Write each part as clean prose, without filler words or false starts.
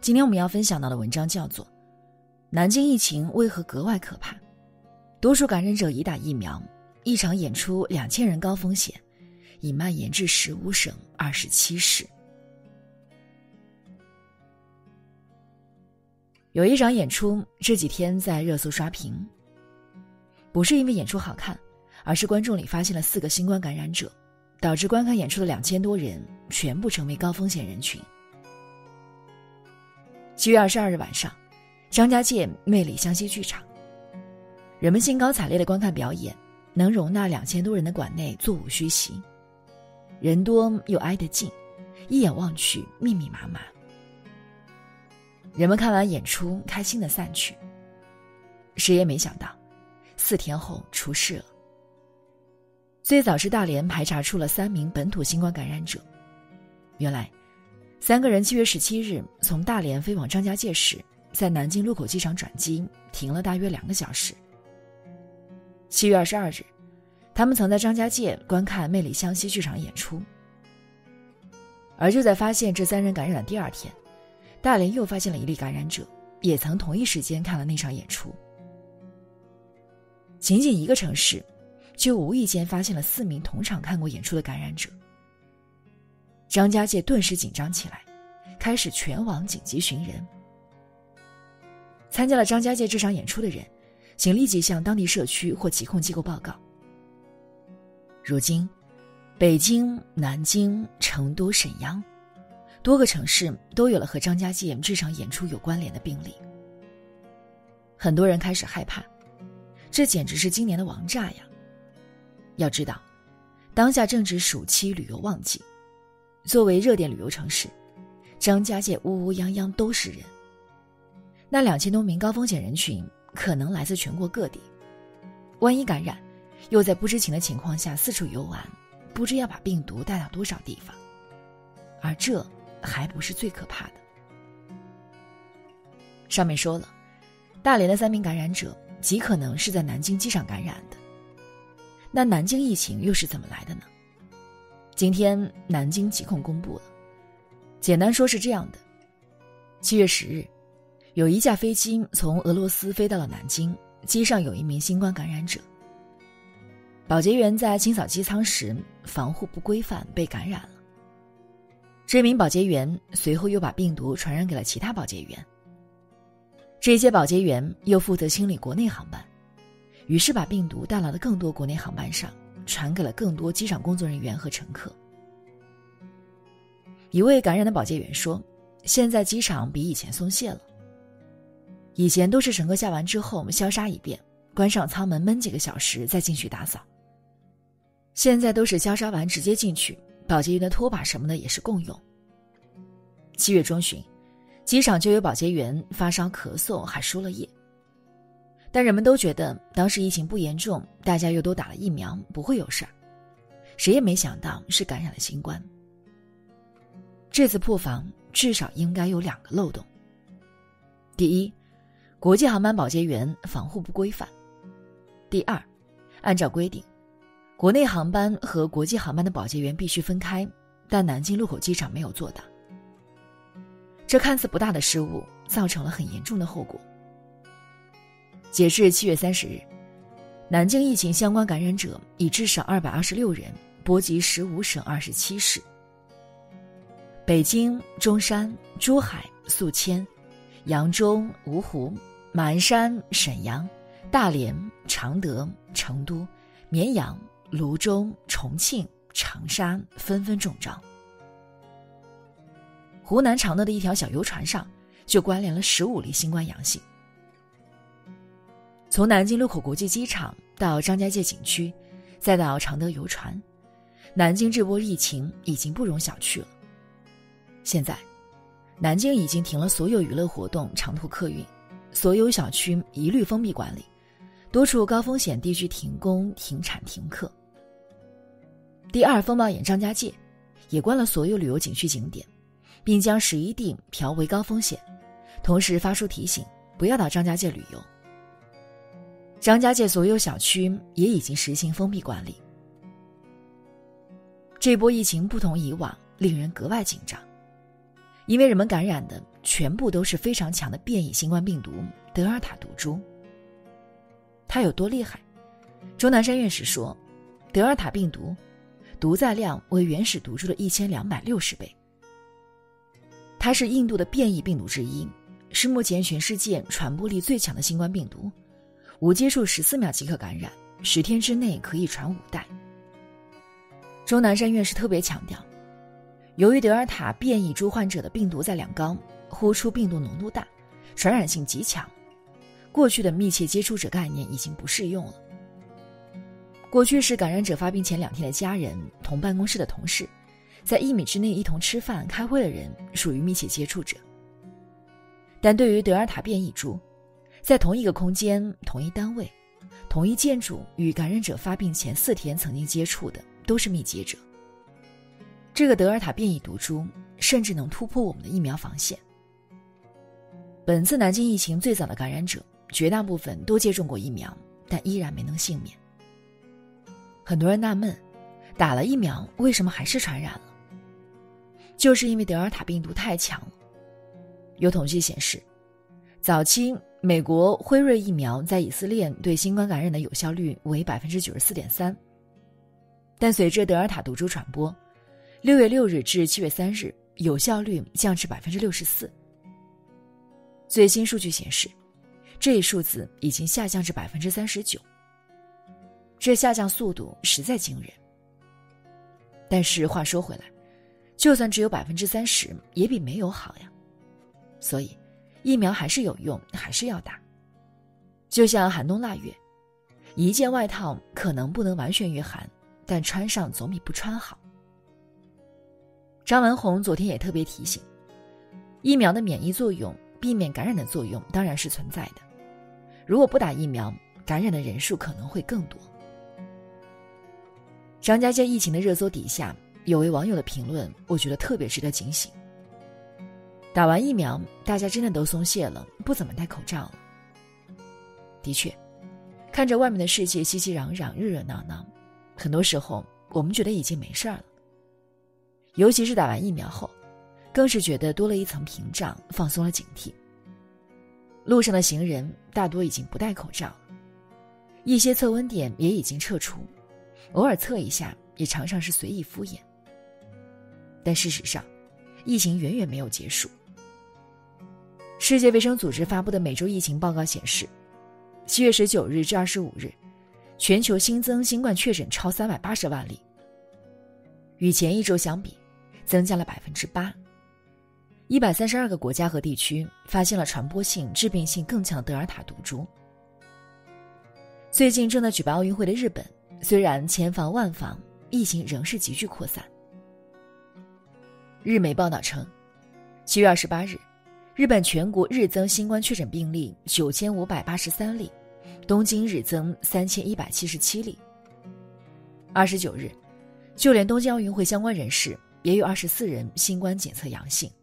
今天我们要分享到的文章叫做《南京疫情为何格外可怕？多数感染者已打疫苗，一场演出2000人高风险，已蔓延至15省27市。有一场演出这几天在热搜刷屏，不是因为演出好看，而是观众里发现了4个新冠感染者，导致观看演出的2000多人全部成为高风险人群。7月22日晚上，张家界魅力湘西剧场，人们兴高采烈地观看表演，能容纳2000多人的馆内座无虚席，人多又挨得近，一眼望去密密麻麻。人们看完演出开心地散去，谁也没想到4天后出事了。最早是大连排查出了3名本土新冠感染者，原来3个人7月17日从大连飞往张家界时，在南京禄口机场转机，停了大约2个小时。7月22日，他们曾在张家界观看魅力湘西剧场演出。而就在发现这3人感染的第2天，大连又发现了1例感染者，也曾同一时间看了那场演出。仅仅一个城市，就无意间发现了4名同场看过演出的感染者。张家界顿时紧张起来，开始全网紧急寻人。参加了张家界这场演出的人，请立即向当地社区或疾控机构报告。如今，北京、南京、成都、沈阳多个城市都有了和张家界这场演出有关联的病例。很多人开始害怕，这简直是今年的王炸呀！要知道，当下正值暑期旅游旺季，作为热点旅游城市，张家界乌乌泱泱都是人。那2000多名高风险人群可能来自全国各地，万一感染，又在不知情的情况下四处游玩，不知要把病毒带到多少地方。而这还不是最可怕的。上面说了，大连的3名感染者极可能是在南京机场感染的。那南京疫情又是怎么来的呢？今天南京疾控公布了，简单说是这样的：7月10日，有一架飞机从俄罗斯飞到了南京，机上有1名新冠感染者。保洁员在清扫机舱时防护不规范被感染了。这名保洁员随后又把病毒传染给了其他保洁员。这些保洁员又负责清理国内航班，于是把病毒带到了更多国内航班上，传给了更多机场工作人员和乘客。一位感染的保洁员说，现在机场比以前松懈了，以前都是乘客下完之后消杀一遍，关上舱门闷几个小时再进去打扫，现在都是消杀完直接进去，保洁员的拖把什么的也是共用。7月中旬，机场就有保洁员发烧咳嗽还输了液，但人们都觉得当时疫情不严重，大家又都打了疫苗，不会有事儿，谁也没想到是感染了新冠。这次破防至少应该有2个漏洞。第一，国际航班保洁员防护不规范。第二，按照规定，国内航班和国际航班的保洁员必须分开，但南京禄口机场没有做到。这看似不大的失误，造成了很严重的后果。截至7月30日，南京疫情相关感染者已至少226人，波及15省27市。北京、中山、珠海、宿迁、扬州、芜湖、马鞍山、沈阳、大连、常德、成都、绵阳、泸州、重庆、长沙纷纷中招。湖南常德的一条小游船上就关联了15例新冠阳性。从南京禄口国际机场到张家界景区，再到常德游船，南京这波疫情已经不容小觑了。现在，南京已经停了所有娱乐活动、长途客运，所有小区一律封闭管理，多处高风险地区停工、停产、停课。第二风暴眼张家界也关了所有旅游景区景点，并将11地调为高风险，同时发出提醒，不要到张家界旅游。张家界所有小区也已经实行封闭管理。这波疫情不同以往，令人格外紧张。 因为人们感染的全部都是非常强的变异新冠病毒德尔塔毒株。它有多厉害？钟南山院士说，德尔塔病毒毒载量为原始毒株的1260倍。它是印度的变异病毒之一，是目前全世界传播力最强的新冠病毒，无接触14秒即可感染，10天之内可以传5代。钟南山院士特别强调，由于德尔塔变异株患者的病毒载量高，呼出病毒浓度大，传染性极强，过去的密切接触者概念已经不适用了。过去是感染者发病前2天的家人、同办公室的同事，在1米之内一同吃饭、开会的人属于密切接触者。但对于德尔塔变异株，在同一个空间、同一单位、同一建筑与感染者发病前4天曾经接触的都是密接者。这个德尔塔变异毒株甚至能突破我们的疫苗防线。本次南京疫情最早的感染者，绝大部分都接种过疫苗，但依然没能幸免。很多人纳闷，打了疫苗为什么还是传染了？就是因为德尔塔病毒太强了。有统计显示，早期美国辉瑞疫苗在以色列对新冠感染的有效率为 94.3%， 但随着德尔塔毒株传播，6月6日至7月3日有效率降至 64%。 最新数据显示，这一数字已经下降至 39%， 这下降速度实在惊人。但是话说回来，就算只有 30%也比没有好呀。所以疫苗还是有用，还是要打。就像寒冬腊月，一件外套可能不能完全御寒，但穿上总比不穿好。张文宏昨天也特别提醒，疫苗的免疫作用、避免感染的作用当然是存在的，如果不打疫苗，感染的人数可能会更多。张家界疫情的热搜底下，有位网友的评论，我觉得特别值得警醒。打完疫苗，大家真的都松懈了，不怎么戴口罩了。的确，看着外面的世界熙熙攘攘、热热闹闹，很多时候我们觉得已经没事了。尤其是打完疫苗后，更是觉得多了一层屏障，放松了警惕。路上的行人大多已经不戴口罩了，一些测温点也已经撤除，偶尔测一下也常常是随意敷衍。但事实上，疫情远远没有结束。世界卫生组织发布的每周疫情报告显示，7月19日至25日，全球新增新冠确诊超380万例，与前一周相比，增加了 8%。132个国家和地区发现了传播性、致病性更强的德尔塔毒株。最近正在举办奥运会的日本，虽然千防万防，疫情仍是急剧扩散。日媒报道称，7月28日，日本全国日增新冠确诊病例9583例，东京日增3177例。29日，就连东京奥运会相关人士也有24人新冠检测阳性。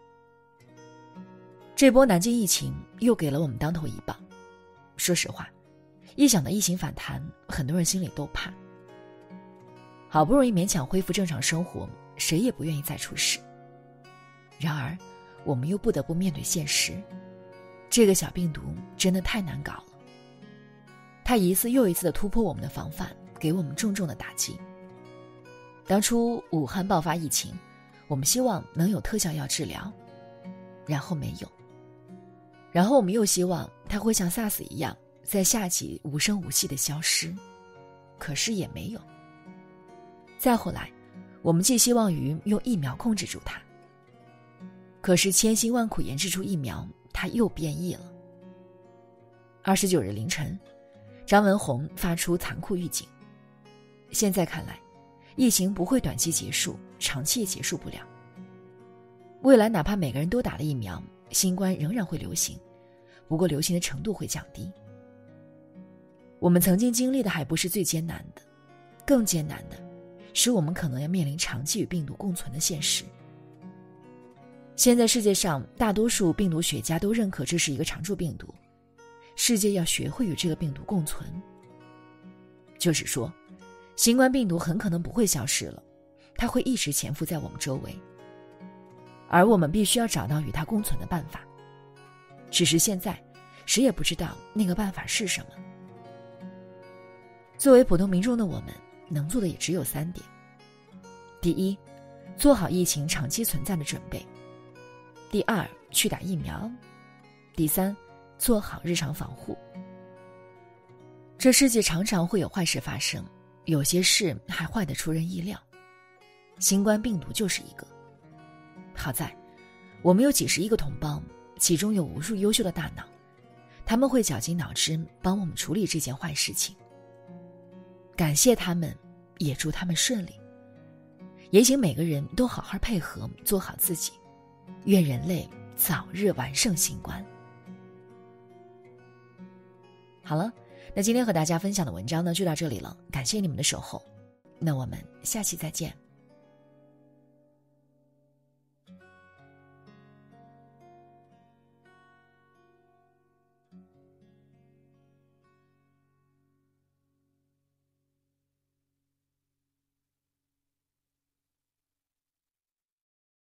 这波南京疫情又给了我们当头一棒。说实话，一想到疫情反弹，很多人心里都怕。好不容易勉强恢复正常生活，谁也不愿意再出事。然而我们又不得不面对现实，这个小病毒真的太难搞了。它一次又一次地突破我们的防范，给我们重重的打击。当初武汉爆发疫情，我们希望能有特效药治疗，然后没有。然后我们又希望它会像 SARS 一样，在夏季无声无息地消失，可是也没有。再后来，我们寄希望于用疫苗控制住它，可是千辛万苦研制出疫苗，它又变异了。29日凌晨，张文宏发出残酷预警，现在看来，疫情不会短期结束，长期也结束不了。未来哪怕每个人都打了疫苗，新冠仍然会流行，不过流行的程度会降低。我们曾经经历的还不是最艰难的，更艰难的是我们可能要面临长期与病毒共存的现实。现在世界上大多数病毒学家都认可这是一个常驻病毒，世界要学会与这个病毒共存。就是说，新冠病毒很可能不会消失了，它会一直潜伏在我们周围。 而我们必须要找到与它共存的办法。只是现在，谁也不知道那个办法是什么。作为普通民众的我们，能做的也只有3点。第一，做好疫情长期存在的准备。第二，去打疫苗。第三，做好日常防护。这世界常常会有坏事发生，有些事还坏得出人意料。新冠病毒就是一个。好在，我们有几十亿个同胞，其中有无数优秀的大脑，他们会绞尽脑汁帮我们处理这件坏事情。感谢他们，也祝他们顺利。也请每个人都好好配合，做好自己。愿人类早日完胜新冠。好了，那今天和大家分享的文章呢，就到这里了。感谢你们的守候，那我们下期再见。